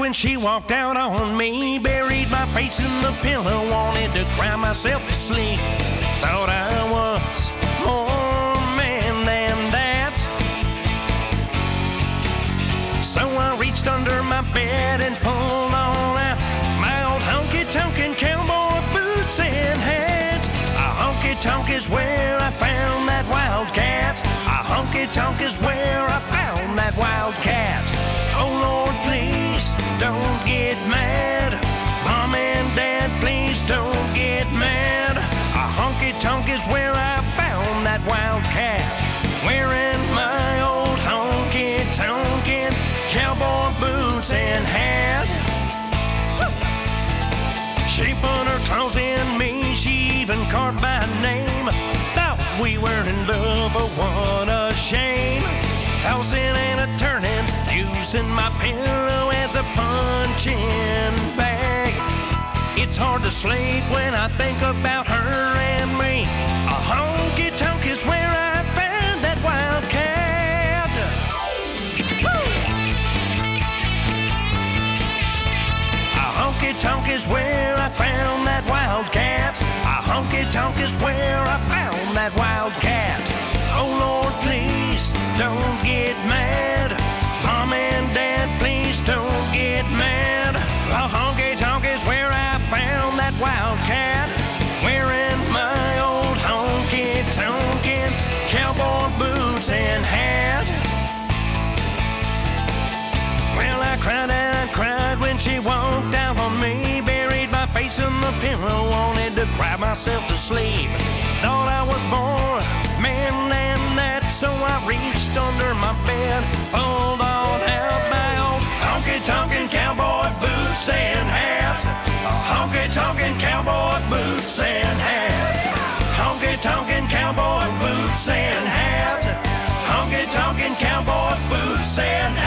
when she walked out on me. Buried my face in the pillow, wanted to cry myself to sleep. Thought I was more man than that. So I reached under my bed and pulled on out my old honky tonkin' cowboy boots and hat. A honky tonk is where I found that wildcat. A honky tonk is where I found that wildcat. Oh Lord, please don't get mad. Mom and Dad, please don't get mad. A honky tonk is where I found that wildcat. Wearing my old honky tonkin' cowboy boots and hat. She put her claws in me, she even carved my name. Thought we were in love, but what a shame. Tossing and a turning, using my pillow as a punching bag. It's hard to sleep when I think about her and me. A honky tonk is where I found that wildcat. A honky tonk is where I found that wildcat. A honky tonk is where I found that wildcat. Oh Lord, please don't get mad. Mom and Dad, please don't get mad. A honky tonk is where I found that wildcat. Wearing my old honky tonkin' cowboy boots and hat. Well, I cried and I cried when she walked out on me. Buried my face in the pillow, wanted to cry myself to sleep. Thought I was more man than that, so I reached under my bed, pulled on out my old honky tonkin' cowboy boots and hat. Honky tonkin' cowboy boots and hat. Honky tonkin' cowboy boots and hat. Honky tonkin' cowboy boots and hat.